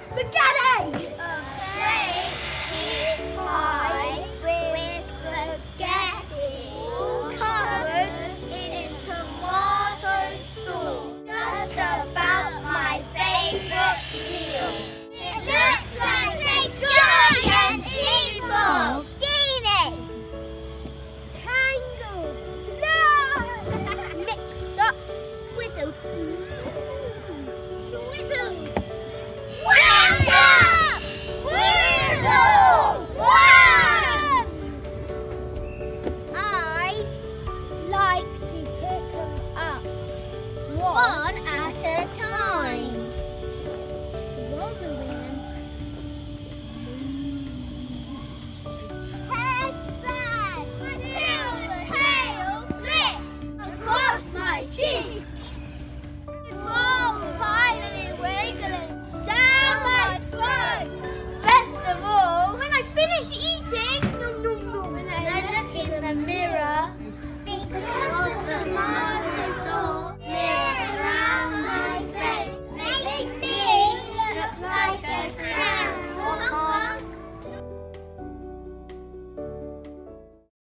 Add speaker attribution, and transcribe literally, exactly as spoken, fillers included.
Speaker 1: Spaghetti!
Speaker 2: A plate is pie with spaghetti covered in tomato sauce. Just about my favourite meal. It looks like a giant teapot! Steaming!
Speaker 1: Tangled! No! Mixed up! Twizzled! Twizzled!
Speaker 2: Wound up! Twizzle! Wound!
Speaker 1: I like to pick them up one at a time.